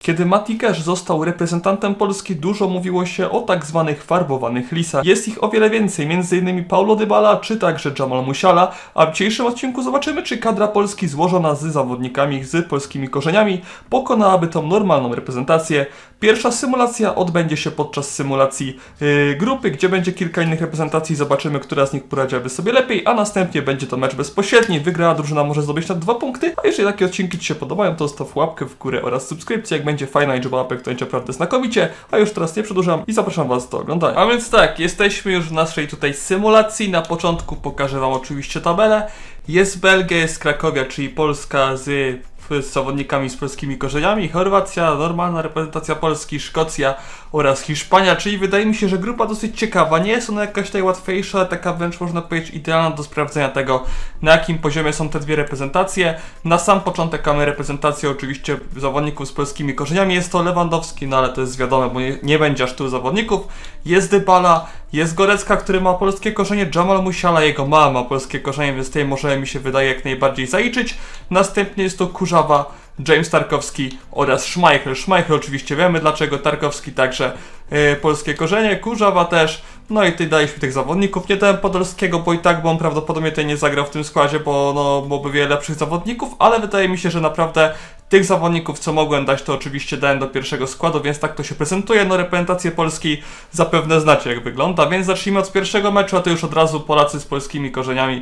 Kiedy Mati Cash został reprezentantem Polski, dużo mówiło się o tak zwanych farbowanych lisach. Jest ich o wiele więcej, m.in. Paulo Dybala czy także Jamal Musiala, a w dzisiejszym odcinku zobaczymy, czy kadra Polski złożona z zawodnikami z polskimi korzeniami pokonałaby tą normalną reprezentację. Pierwsza symulacja odbędzie się podczas symulacji grupy, gdzie będzie kilka innych reprezentacji, zobaczymy, która z nich poradziłaby sobie lepiej, a następnie będzie to mecz bezpośredni, wygrała drużyna może zdobyć na 2 punkty, a jeżeli takie odcinki Ci się podobają, to zostaw łapkę w górę oraz subskrypcję, jak będzie fajna liczba łapek, to będzie naprawdę znakomicie, a już teraz nie przedłużam i zapraszam Was do oglądania. A więc tak, jesteśmy już w naszej tutaj symulacji, na początku pokażę Wam oczywiście tabelę, jest Belgia, jest Krakowia, czyli Polska z zawodnikami z polskimi korzeniami, Chorwacja, normalna reprezentacja Polski, Szkocja oraz Hiszpania, czyli wydaje mi się, że grupa dosyć ciekawa, nie jest ona jakaś najłatwiejsza, ale taka wręcz można powiedzieć idealna do sprawdzenia tego, na jakim poziomie są te dwie reprezentacje. Na sam początek mamy reprezentację oczywiście zawodników z polskimi korzeniami, jest to Lewandowski, no ale to jest wiadome, bo nie będzie aż tylu zawodników, jest Dybala, jest Gorecka, który ma polskie korzenie, Jamal Musiala, jego mama ma polskie korzenie, więc tej może mi się wydaje jak najbardziej zaliczyć. Następnie jest to Kurzawa, James Tarkowski oraz Schmeichel. Schmeichel oczywiście wiemy dlaczego, Tarkowski także polskie korzenie, Kurzawa też. No i tutaj daliśmy tych zawodników. Nie dałem Podolskiego, bo i tak, bo on prawdopodobnie tutaj nie zagrał w tym składzie, bo byłoby wiele lepszych zawodników, ale wydaje mi się, że naprawdę tych zawodników, co mogłem dać, to oczywiście dałem do pierwszego składu, więc tak to się prezentuje. No reprezentację Polski zapewne znacie jak wygląda, więc zacznijmy od pierwszego meczu, a to już od razu Polacy z polskimi korzeniami.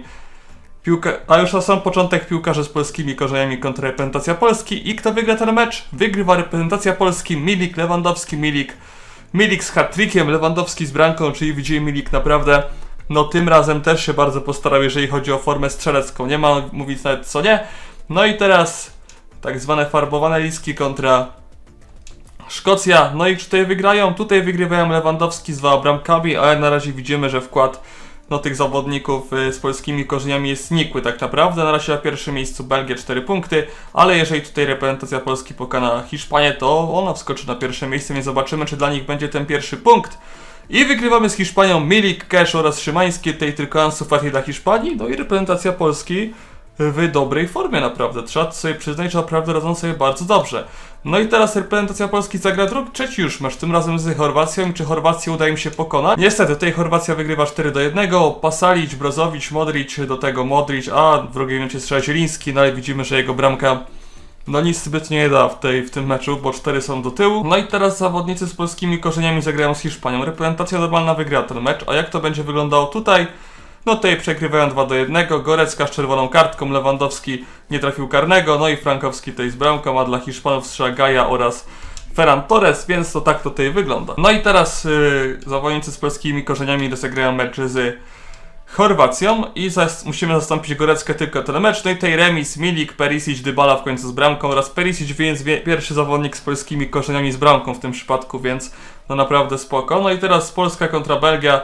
A już na sam początek piłkarze z polskimi korzeniami kontra reprezentacja Polski. I kto wygra ten mecz? Wygrywa reprezentacja Polski, Milik, Lewandowski, Milik z hat-trickiem, Lewandowski z bramką, czyli widzimy Milik naprawdę, no tym razem też się bardzo postarał, jeżeli chodzi o formę strzelecką, nie ma mówić nawet co nie. No i teraz tak zwane farbowane listki kontra Szkocja, no i tutaj wygrają, tutaj wygrywają Lewandowski z 2 bramkami, ale na razie widzimy, że wkład tych zawodników z polskimi korzeniami jest nikły tak naprawdę. Na razie na pierwszym miejscu Belgia 4 punkty, ale jeżeli tutaj reprezentacja Polski pokona Hiszpanię, to ona wskoczy na pierwsze miejsce, więc zobaczymy, czy dla nich będzie ten pierwszy punkt. I wygrywamy z Hiszpanią, Milik, Cash oraz Szymański, tutaj tylko Ansu Fati dla Hiszpanii, no i reprezentacja Polski w dobrej formie naprawdę, trzeba sobie przyznać, że naprawdę radzą sobie bardzo dobrze. No i teraz reprezentacja Polski zagra trzeci już mecz, tym razem z Chorwacją, czy Chorwację uda im się pokonać. Niestety tutaj Chorwacja wygrywa 4-1, Pasalic, Brozovic, Modric, do tego Modric, a w drugiej minucie strzela Zieliński, no ale widzimy, że jego bramka no nic zbytnio nie da w tym meczu, bo 4 są do tyłu. No i teraz zawodnicy z polskimi korzeniami zagrają z Hiszpanią. Reprezentacja normalna wygra ten mecz, a jak to będzie wyglądało tutaj? No tutaj przegrywają 2-1, Gorecka z czerwoną kartką, Lewandowski nie trafił karnego, no i Frankowski tutaj z bramką, a dla Hiszpanów strzela Gaja oraz Ferran Torres, więc to tak to tutaj wygląda. No i teraz zawodnicy z polskimi korzeniami rozegrają mecz z Chorwacją i musimy zastąpić Goreckę tylko ten mecz. No i tutaj remis, Milik, Perisic, Dybala w końcu z bramką oraz Perisic, więc pierwszy zawodnik z polskimi korzeniami z bramką w tym przypadku, więc no naprawdę spoko. No i teraz Polska kontra Belgia.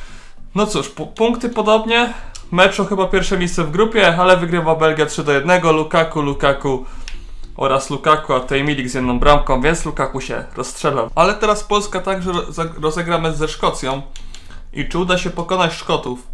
No cóż, punkty podobnie, meczu chyba pierwsze miejsce w grupie, ale wygrywa Belgia 3-1, Lukaku oraz Lukaku, a tutaj Milik z jedną bramką, więc Lukaku się rozstrzela. Ale teraz Polska także rozegra mecz ze Szkocją i czy uda się pokonać Szkotów?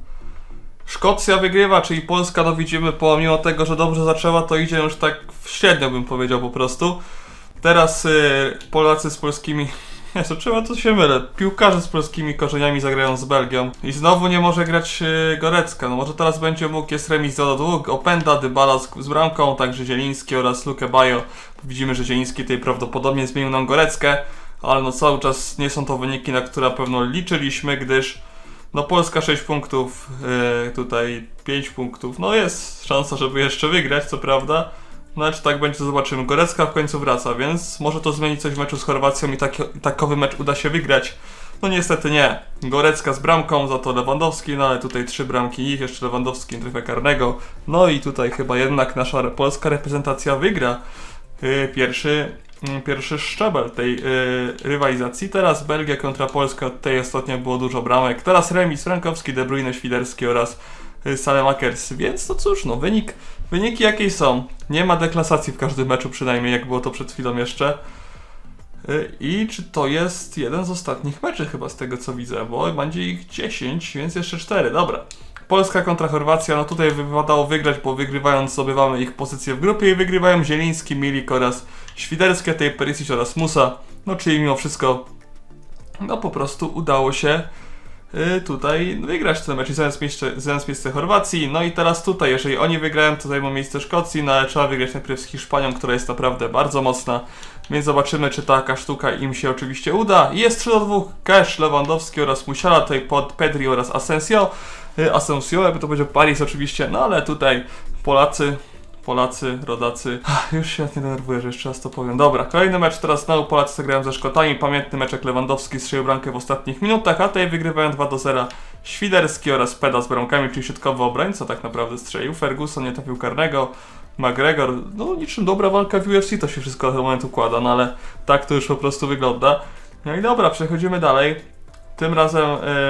Szkocja wygrywa, czyli Polska, no widzimy, pomimo tego, że dobrze zaczęła, to idzie już tak średnio bym powiedział po prostu. Teraz Polacy z polskimi... Jezu, czemu to się mylę? Piłkarze z polskimi korzeniami zagrają z Belgią. I znowu nie może grać Gorecka. No może teraz będzie mógł, jest remis do dwóch. Openda, Dybala z bramką, także Zieliński oraz Luke Bajo. Widzimy, że Zieliński tutaj prawdopodobnie zmienił nam Goreckę. Ale no cały czas nie są to wyniki, na które na pewno liczyliśmy, gdyż no Polska 6 punktów, tutaj 5 punktów. No jest szansa, żeby jeszcze wygrać, co prawda. No ale czy tak będzie, to zobaczymy. Gorecka w końcu wraca, więc może to zmienić coś w meczu z Chorwacją i takowy mecz uda się wygrać. No niestety nie. Gorecka z bramką, za to Lewandowski, no ale tutaj 3 bramki ich, jeszcze Lewandowski nie trafia karnego. No i tutaj chyba jednak nasza polska reprezentacja wygra pierwszy szczebel tej rywalizacji. Teraz Belgia kontra Polska, tutaj ostatnio było dużo bramek. Teraz remis, Frankowski, De Bruyne, Świderski oraz Saelemaekers, więc no cóż, no wyniki jakie są. Nie ma deklasacji w każdym meczu przynajmniej, jak było to przed chwilą jeszcze. I czy to jest jeden z ostatnich meczy chyba z tego co widzę, bo będzie ich 10, więc jeszcze 4, dobra. Polska kontra Chorwacja, no tutaj wypadało wygrać, bo wygrywając zdobywamy ich pozycję w grupie i wygrywają Zieliński, Milik oraz świderskie tej Perisic oraz Musa. No czyli mimo wszystko, no po prostu udało się tutaj wygrać ten mecz i zająć miejsce Chorwacji. No i teraz tutaj, jeżeli oni wygrają, to zajmą miejsce Szkocji, no ale trzeba wygrać najpierw z Hiszpanią, która jest naprawdę bardzo mocna. Więc zobaczymy, czy taka sztuka im się oczywiście uda. Jest 3-2, Cash, Lewandowski oraz Musiala, tutaj pod Pedri oraz Asensio, jakby to powiedział Paris oczywiście, no ale tutaj Polacy, rodacy. Już się nie denerwuję, że jeszcze raz to powiem. Dobra, kolejny mecz, teraz znowu Polacy zagrają ze Szkotami. Pamiętny mecz, jak Lewandowski strzelił bramkę w ostatnich minutach, a tutaj wygrywają 2-0 Świderski oraz Peda z bramkami, czyli środkowy obrońca tak naprawdę strzelił. Ferguson nie trafił karnego, McGregor, no niczym dobra walka w UFC to się wszystko na ten moment układa, no ale tak to już po prostu wygląda. No i dobra, przechodzimy dalej. Tym razem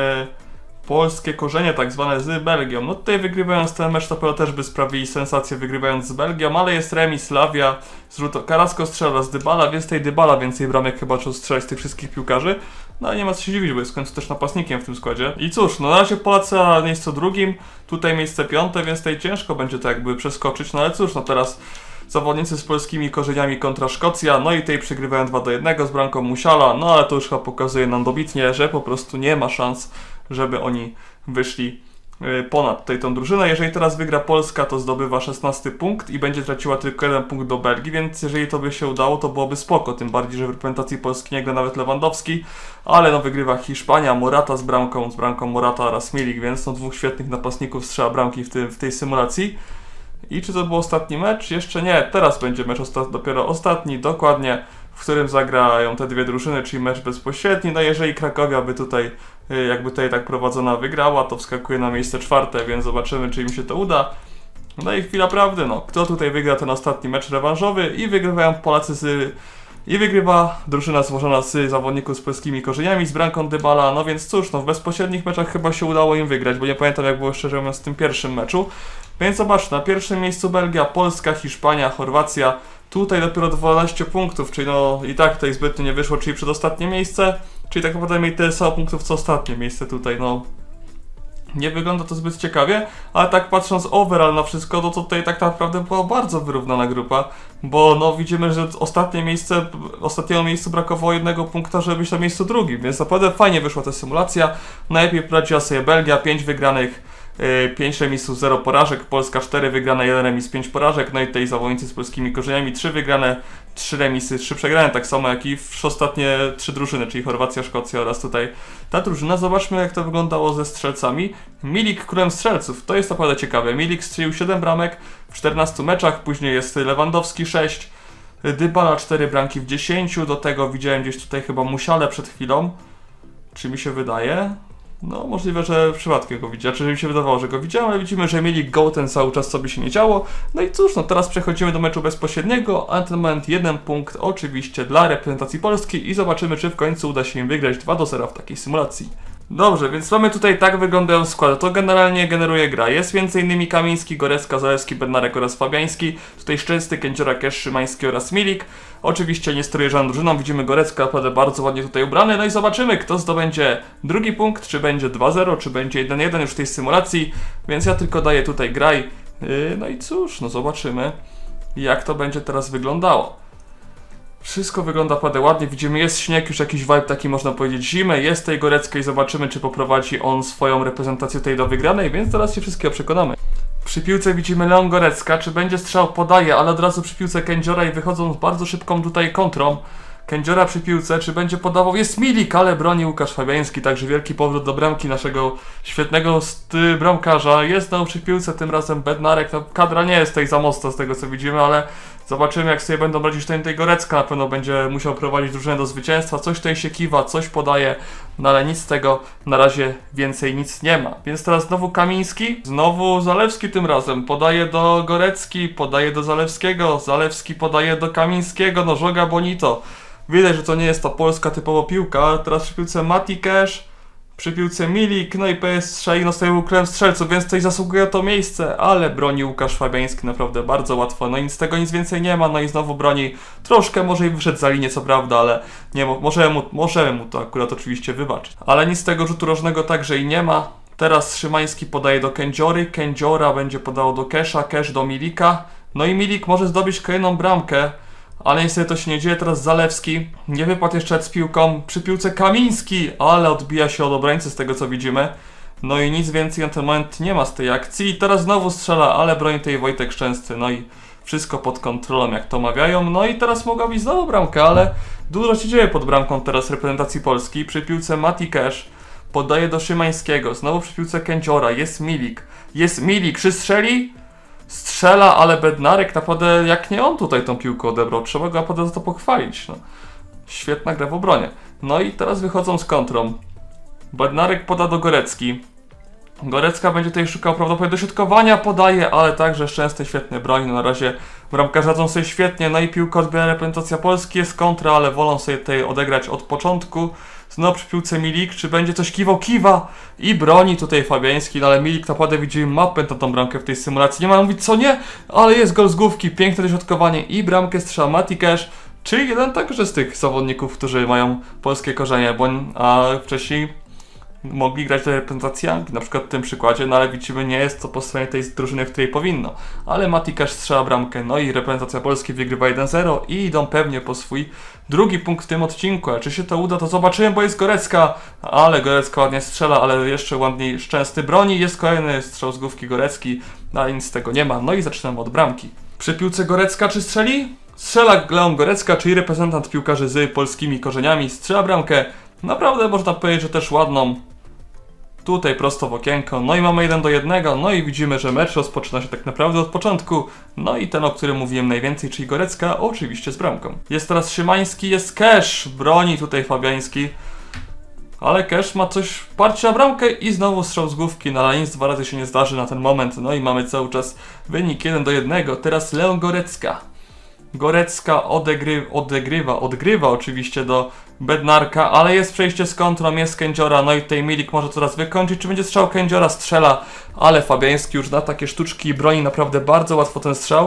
polskie korzenie tak zwane z Belgią. No tutaj wygrywając ten mecz to też by sprawili sensację wygrywając z Belgią, ale jest remis, Slavia, Carrasco strzela oraz Dybala, więc tej Dybala więcej bramek chyba trzeba strzelać z tych wszystkich piłkarzy. No ale nie ma co się dziwić, bo jest w końcu też napastnikiem w tym składzie. I cóż, no na razie Polacy na miejscu drugim, tutaj miejsce 5, więc tutaj ciężko będzie to jakby przeskoczyć, no ale cóż, no teraz zawodnicy z polskimi korzeniami kontra Szkocja, no i tutaj przegrywają 2-1 z bramką Musiala, no ale to już chyba pokazuje nam dobitnie, że po prostu nie ma szans, żeby oni wyszli ponad tutaj tą drużynę. Jeżeli teraz wygra Polska, to zdobywa 16 punkt i będzie traciła tylko 1 punkt do Belgii, więc jeżeli to by się udało, to byłoby spoko, tym bardziej, że w reprezentacji Polski nie gra nawet Lewandowski, ale no wygrywa Hiszpania, Morata z bramką Morata oraz Milik, więc no dwóch świetnych napastników strzela bramki w tej symulacji. I czy to był ostatni mecz? Jeszcze nie, teraz będzie mecz dopiero ostatni, dokładnie, w którym zagrają te dwie drużyny, czyli mecz bezpośredni. No jeżeli Krakowia by tutaj, jakby tutaj tak prowadzona wygrała, to wskakuje na miejsce 4, więc zobaczymy, czy im się to uda. No i chwila prawdy, no, kto tutaj wygra ten ostatni mecz rewanżowy i wygrywają Polacy i wygrywa drużyna złożona z zawodników z polskimi korzeniami, z bramką Dybala, no więc cóż, no w bezpośrednich meczach chyba się udało im wygrać, bo nie pamiętam jak było szczerze mówiąc w tym pierwszym meczu. Więc zobacz, na pierwszym miejscu Belgia, Polska, Hiszpania, Chorwacja, tutaj dopiero 12 punktów, czyli no i tak tutaj zbytnio nie wyszło, czyli przedostatnie miejsce, czyli tak naprawdę mieli tyle samo punktów co ostatnie miejsce tutaj, no. Nie wygląda to zbyt ciekawie, ale tak patrząc overall na wszystko, to tutaj tak naprawdę była bardzo wyrównana grupa, bo no widzimy, że ostatniego miejscu brakowało 1 punkta, żeby być na miejscu drugim, więc naprawdę fajnie wyszła ta symulacja. Najlepiej poradziła sobie Belgia, 5 wygranych, 5 remisów, 0 porażek, Polska 4 wygrane, 1 remis, 5 porażek, no i tutaj zawodnicy z polskimi korzeniami 3 wygrane, 3 remisy, 3 przegrane, tak samo jak i w ostatnie 3 drużyny, czyli Chorwacja, Szkocja oraz tutaj ta drużyna. Zobaczmy jak to wyglądało ze strzelcami. Milik królem strzelców, to jest naprawdę ciekawe. Milik strzelił 7 bramek w 14 meczach, później jest Lewandowski 6, Dybala 4 bramki w 10, do tego widziałem gdzieś tutaj chyba Musialę przed chwilą, czy mi się wydaje? No, możliwe, że przypadkiem go widziałem, czy mi się wydawało, że go widziałem, ale widzimy, że mieli go ten cały czas, co by się nie działo. No i cóż, no teraz przechodzimy do meczu bezpośredniego, a na ten moment 1 punkt oczywiście dla reprezentacji Polski i zobaczymy, czy w końcu uda się im wygrać 2-0 w takiej symulacji. Dobrze, więc mamy tutaj tak wyglądają składy, to generalnie generuje gra. Jest m.in. Kamiński, Goretzka, Zalewski, Bednarek oraz Fabiański. Tutaj Szczęsny, Kędziora, Kesz, Szymański oraz Milik. Oczywiście nie steruje żadną drużyną, widzimy Goretzka, naprawdę bardzo ładnie tutaj ubrany. No i zobaczymy, kto zdobędzie drugi punkt, czy będzie 2-0, czy będzie 1-1 już w tej symulacji. Więc ja tylko daję tutaj graj. No i cóż, no zobaczymy, jak to będzie teraz wyglądało. Wszystko wygląda naprawdę ładnie, widzimy jest śnieg, już jakiś vibe taki można powiedzieć zimy, jest tej Goreckiej, zobaczymy czy poprowadzi on swoją reprezentację tej do wygranej, więc teraz się wszystkiego przekonamy. Przy piłce widzimy Leon Gorecka, czy będzie strzał, podaje, ale od razu przy piłce Kędziora i wychodzą z bardzo szybką tutaj kontrą. Kędziora przy piłce, czy będzie podawał, jest Milik, ale broni Łukasz Fabiański, także wielki powrót do bramki naszego świetnego bramkarza. Jest znowu przy piłce, tym razem Bednarek, no, kadra nie jest tutaj za mocna z tego co widzimy, ale zobaczymy jak sobie będą radzić tej Gorecka, na pewno będzie musiał prowadzić drużynę do zwycięstwa, coś tutaj się kiwa, coś podaje, no ale nic z tego, na razie więcej nic nie ma. Więc teraz znowu Kamiński, znowu Zalewski tym razem, podaje do Gorecki, podaje do Zalewskiego, Zalewski podaje do Kamińskiego, no żoga bonito. Widać, że to nie jest ta polska typowo piłka, ale teraz przy piłce Mati Cash, przy piłce Milik, no i PS Strzeli, no stoi królem strzelców, więc tutaj zasługuje to miejsce, ale broni Łukasz Fabiański naprawdę bardzo łatwo, no i z tego nic więcej nie ma, no i znowu broni, troszkę może i wyszedł za linię co prawda, ale nie, możemy mu to akurat oczywiście wybaczyć. Ale nic z tego rzutu rożnego także i nie ma. Teraz Szymański podaje do Kędziory, Kędziora będzie podało do Kesha, Cash do Milika, no i Milik może zdobyć kolejną bramkę, Ale niestety to się nie dzieje, teraz Zalewski nie wypadł jeszcze z piłką, przy piłce Kamiński, ale odbija się od obrońcy z tego co widzimy. No i nic więcej na ten moment nie ma z tej akcji i teraz znowu strzela, ale broni tej Wojtek Szczęsny, no i wszystko pod kontrolą jak to mawiają. No i teraz mogła być znowu bramka, ale dużo się dzieje pod bramką teraz reprezentacji Polski. Przy piłce Mati Cash podaje do Szymańskiego, znowu przy piłce Kędziora, jest Milik, czy strzeli? Strzela, ale Bednarek naprawdę jak nie on tutaj tą piłkę odebrał, trzeba go naprawdę za to pochwalić. No. Świetna gra w obronie. No i teraz wychodzą z kontrą. Bednarek poda do Gorecki. Gorecka będzie tutaj szukał prawdopodobnie dośrodkowania, podaje, ale także Szczęsny świetnie broni. No na razie bramkarze radzą sobie świetnie, no i piłkę odbiera reprezentacja Polski, jest kontra, ale wolą sobie tutaj odegrać od początku. Znowu przy piłce Milik, czy będzie coś kiwa i broni tutaj Fabiański, no ale Milik naprawdę widzi mapę na tą bramkę w tej symulacji. Nie ma mówić co nie, ale jest gol z główki, piękne dośrodkowanie i bramkę strzela Mati Cash, czyli jeden także z tych zawodników, którzy mają polskie korzenie, a wcześniej mogli grać do reprezentacji Anglii, na przykład w tym przykładzie, no ale widzimy, nie jest to po stronie tej drużyny, w której powinno. Ale Mati Cash strzela bramkę, no i reprezentacja Polski wygrywa 1-0 i idą pewnie po swój drugi punkt w tym odcinku. A czy się to uda, to zobaczymy, bo jest Gorecka, ale Gorecka ładnie strzela, ale jeszcze ładniej Szczęsny broni. Jest kolejny strzał z główki Gorecki, ale nic z tego nie ma. No i zaczynamy od bramki. Przy piłce Gorecka czy strzeli? Strzela Leon Gorecka, czyli reprezentant piłkarzy z polskimi korzeniami, strzela bramkę. Naprawdę można powiedzieć, że też ładną. Tutaj prosto w okienko, no i mamy 1-1, no i widzimy, że mecz rozpoczyna się tak naprawdę od początku. No i ten, o którym mówiłem najwięcej, czyli Gorecka, oczywiście z bramką. Jest teraz Szymański, jest Cash, broni tutaj Fabiański. Ale Cash ma coś w parcie na bramkę i znowu strzał z główki, no ale nic 2 razy się nie zdarzy na ten moment. No i mamy cały czas wynik 1-1, teraz Leon Gorecka. Gorecka odgrywa oczywiście do Bednarka, ale jest przejście z kontrą, jest Kędziora, no i tutaj Milik może coraz wykończyć, czy będzie strzał? Kędziora strzela, ale Fabiański już na takie sztuczki i broni naprawdę bardzo łatwo ten strzał.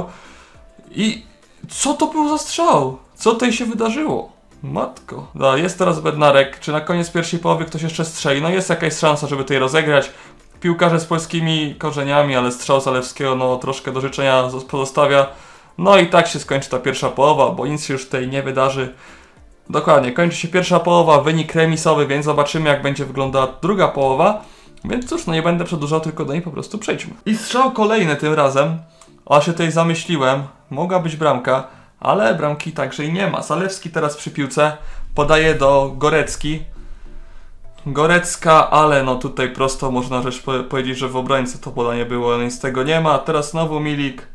I co to był za strzał? Co tutaj się wydarzyło? Matko. No, jest teraz Bednarek, czy na koniec pierwszej połowy ktoś jeszcze strzeli? No jest jakaś szansa, żeby tutaj rozegrać. Piłkarze z polskimi korzeniami, ale strzał Zalewskiego no troszkę do życzenia pozostawia. No i tak się skończy ta pierwsza połowa, bo nic się już tutaj nie wydarzy. Dokładnie, kończy się pierwsza połowa, wynik remisowy, więc zobaczymy jak będzie wyglądała druga połowa. Więc cóż, no nie będę przedłużał, tylko do niej po prostu przejdźmy. I strzał kolejny tym razem. O, się tutaj zamyśliłem, mogła być bramka, ale bramki także i nie ma. Zalewski teraz przy piłce, podaje do Gorecki. Gorecka, ale no tutaj prosto można rzecz powiedzieć, że w obrońcy to podanie było, ale nic z tego nie ma. Teraz znowu Milik.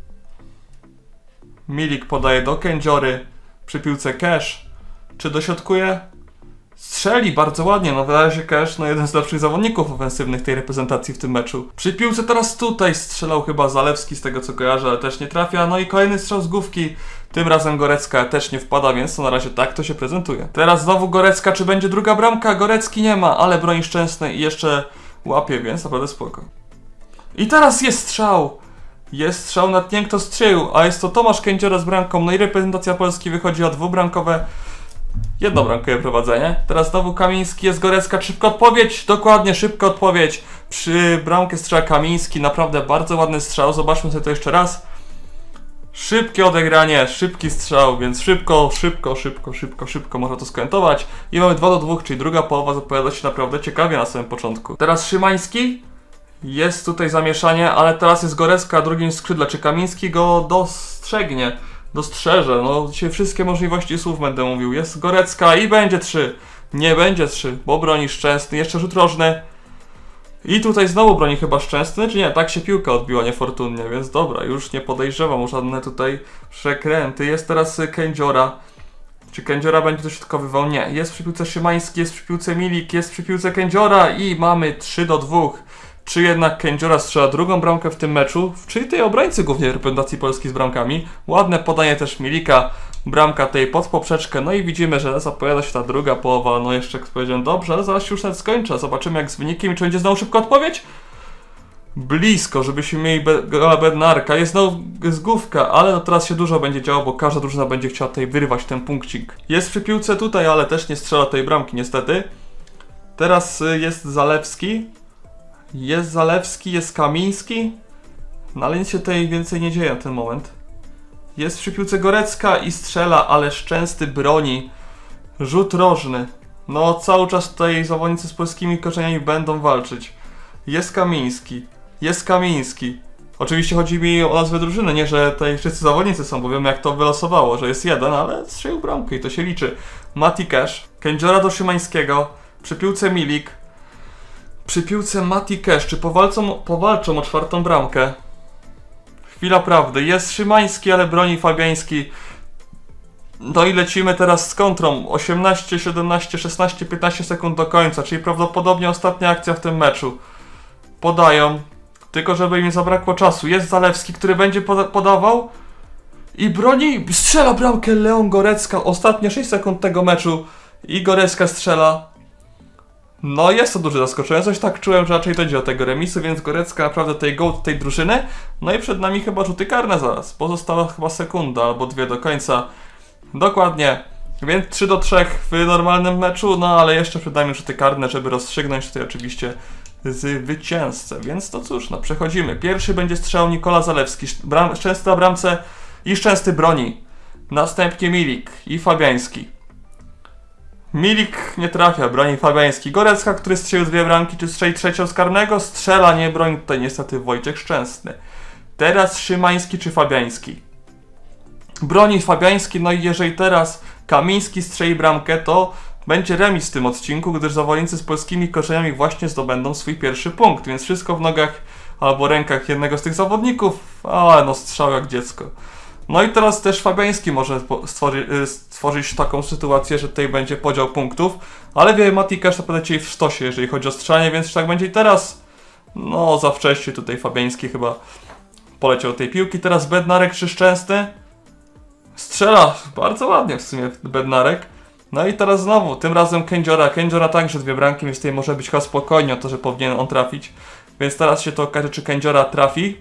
Milik podaje do Kędziory, przy piłce Cash, czy dośrodkuje? Strzeli bardzo ładnie, no wydaje się Cash, no jeden z lepszych zawodników ofensywnych tej reprezentacji w tym meczu. Przy piłce teraz tutaj strzelał chyba Zalewski z tego co kojarzę, ale też nie trafia, no i kolejny strzał z główki, tym razem Gorecka też nie wpada, więc to na razie tak to się prezentuje. Teraz znowu Gorecka, czy będzie druga bramka? Gorecki nie ma, ale broni Szczęsny i jeszcze łapie, więc naprawdę spoko. I teraz jest strzał! Jest strzał, nad nie kto strzelił, a jest to Tomasz Kędziora z bramką, no i reprezentacja Polski wychodzi o dwubramkowe, jednobramkowe prowadzenie. Teraz znowu Kamiński, jest Gorecka, szybka odpowiedź, dokładnie szybka odpowiedź. Przy bramkę strzela Kamiński, naprawdę bardzo ładny strzał, zobaczmy sobie to jeszcze raz. Szybkie odegranie, szybki strzał, więc szybko można to skomentować. I mamy 2-2, czyli druga połowa zapowiada się naprawdę ciekawie na samym początku. Teraz Szymański. Jest tutaj zamieszanie, ale teraz jest Gorecka na drugim skrzydle. Czy Kamiński go dostrzeże? No dzisiaj wszystkie możliwości słów będę mówił. Jest Gorecka i będzie 3. Nie będzie 3, bo broni Szczęsny. Jeszcze rzut rożny. I tutaj znowu broni chyba Szczęsny, czy nie? Tak się piłka odbiła niefortunnie, więc dobra, już nie podejrzewam o żadne tutaj przekręty. Jest teraz Kędziora. Czy Kędziora będzie dośrodkowywał? Nie. Jest przy piłce Szymański, jest przy piłce Milik, jest przy piłce Kędziora i mamy 3-2. Czy jednak Kędziora strzela drugą bramkę w tym meczu, czyli tej obrońcy głównie reprezentacji Polski z bramkami. Ładne podanie też Milika, bramka tej pod poprzeczkę, no i widzimy, że zapowiada się ta druga połowa, no jeszcze jak powiedziałem dobrze, ale zaraz się już nawet skończę, zobaczymy jak z wynikiem i czy będzie znowu szybko odpowiedź. Blisko, żebyśmy mieli gola Bednarka, jest znowu zgłówka, ale no teraz się dużo będzie działo, bo każda drużyna będzie chciała tutaj wyrwać ten punkcik. Jest przy piłce tutaj, ale też nie strzela tej bramki niestety. Teraz jest Zalewski. Jest Zalewski, jest Kamiński. No ale nic się tutaj więcej nie dzieje na ten moment. Jest przy piłce Gorecka i strzela, ale Szczęsny broni. Rzut rożny. No cały czas tutaj zawodnicy z polskimi korzeniami będą walczyć. Jest Kamiński. Jest Kamiński. Oczywiście chodzi mi o nazwę drużyny, nie że tutaj wszyscy zawodnicy są, bo wiemy jak to wylosowało, że jest jeden, ale strzelił bramkę i to się liczy. Mati Cash. Kędziora do Szymańskiego. Przy piłce Milik. Przy piłce Mati Cash. Czy powalczą o 4. bramkę? Chwila prawdy. Jest Szymański, ale broni Fabiański. No i lecimy teraz z kontrą. 18, 17, 16, 15 sekund do końca, czyli prawdopodobnie ostatnia akcja w tym meczu. Podają. Tylko żeby im nie zabrakło czasu. Jest Zalewski, który będzie podawał. I broni. Strzela bramkę Leon Gorecka. Ostatnie 6 sekund tego meczu. I Gorecka strzela. No jest to duże zaskoczenie. Coś tak czułem, że raczej dojdzie do tego remisu, więc Gorecka naprawdę tutaj gołd tej drużyny. No i przed nami chyba rzuty karne zaraz. Pozostała chyba sekunda albo 2 do końca. Dokładnie. Więc 3-3 w normalnym meczu. No ale jeszcze przed nami rzuty karne, żeby rozstrzygnąć tutaj oczywiście zwycięzcę. Więc to cóż, no przechodzimy. Pierwszy będzie strzał Nikola Zalewski. Szczęsny na bramce i Szczęsny broni. Następnie Milik i Fabiański. Milik nie trafia, broni Fabiański. Gorecka, który strzelił 2 bramki, czy strzeli 3 z karnego? Strzela, nie broni tutaj niestety Wojciech Szczęsny. Teraz Szymański czy Fabiański? Broni Fabiański, no i jeżeli teraz Kamiński strzeli bramkę, to będzie remis w tym odcinku, gdyż zawodnicy z polskimi korzeniami właśnie zdobędą swój pierwszy punkt, więc wszystko w nogach albo rękach jednego z tych zawodników, ale no strzał jak dziecko. No i teraz też Fabiański może stworzyć taką sytuację, że tutaj będzie podział punktów, ale wie Mati Cash naprawdę dzisiaj w sztosie, jeżeli chodzi o strzelanie, więc tak będzie i teraz. No za wcześnie tutaj Fabiański chyba poleciał tej piłki. Teraz Bednarek czy Szczęsny? Strzela bardzo ładnie w sumie Bednarek. No i teraz znowu, tym razem Kędziora. Kędziora także 2 bramki, więc tutaj może być chyba spokojnie o to, że powinien on trafić. Więc teraz się to okaże, czy Kędziora trafi.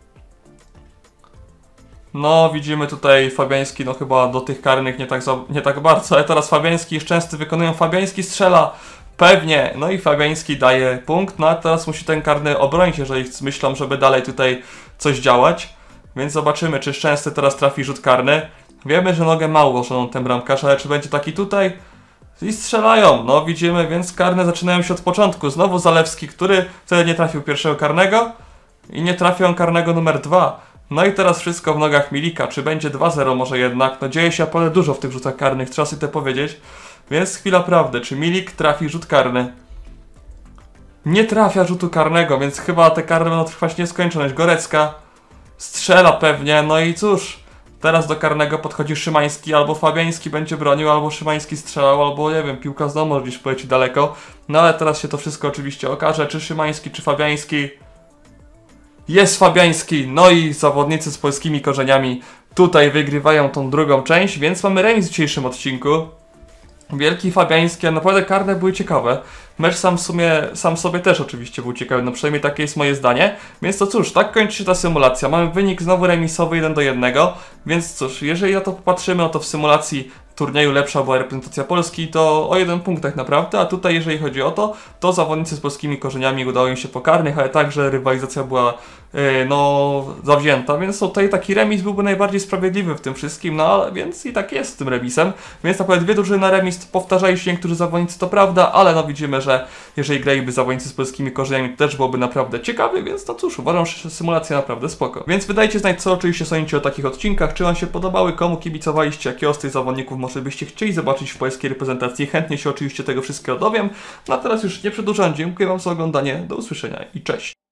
No widzimy tutaj Fabiański, no chyba do tych karnych nie tak bardzo, ale teraz Fabiański i Szczęsny wykonują. Fabiański strzela, pewnie, no i Fabiański daje punkt, no a teraz musi ten karny obronić, jeżeli myślą, żeby dalej tutaj coś działać. Więc zobaczymy, czy Szczęsny teraz trafi rzut karny. Wiemy, że nogę mało ułożoną ten bramkarz, ale czy będzie taki tutaj? I strzelają, no widzimy, więc karne zaczynają się od początku. Znowu Zalewski, który wtedy nie trafił pierwszego karnego i nie trafił on karnego numer 2. No i teraz wszystko w nogach Milika. Czy będzie 2-0 może jednak? No dzieje się naprawdę dużo w tych rzutach karnych, trzeba sobie to powiedzieć. Więc chwila prawdy, czy Milik trafi rzut karny? Nie trafia rzutu karnego, więc chyba te karne będą trwać nieskończoność. Gorecka strzela pewnie, no i cóż. Teraz do karnego podchodzi Szymański, albo Fabiański będzie bronił, albo Szymański strzelał, albo nie wiem, piłka znowu może gdzieś poleci daleko. No ale teraz się to wszystko oczywiście okaże, czy Szymański, czy Fabiański. Jest Fabiański, no i zawodnicy z polskimi korzeniami tutaj wygrywają tą drugą część, więc mamy remis w dzisiejszym odcinku. Wielki Fabiański, a naprawdę karne były ciekawe. Mecz sam sobie też oczywiście był ciekawy, no przynajmniej takie jest moje zdanie. Więc to cóż, tak kończy się ta symulacja. Mamy wynik znowu remisowy 1-1, więc cóż, jeżeli na to popatrzymy, no to w symulacji turnieju lepsza była reprezentacja Polski, to o 1 punkt tak naprawdę, a tutaj jeżeli chodzi o to, to zawodnicy z polskimi korzeniami udało im się po karnych, ale także rywalizacja była no zawzięta, więc tutaj taki remis byłby najbardziej sprawiedliwy w tym wszystkim, no ale więc i tak jest z tym remisem, więc naprawdę 2 drużyny na remis, powtarzają się niektórzy zawodnicy, to prawda, ale no widzimy, że jeżeli graliby zawodnicy z polskimi korzeniami, to też byłoby naprawdę ciekawy, więc to cóż, uważam, że symulacja naprawdę spoko. Więc wydajcie znać, co oczywiście sądzicie o takich odcinkach, czy wam się podobały, komu kibicowaliście, jakiego z tych zawodników może byście chcieli zobaczyć w polskiej reprezentacji, chętnie się oczywiście tego wszystkiego dowiem. No a teraz już nie przedłużam, dziękuję wam za oglądanie, do usłyszenia i cześć!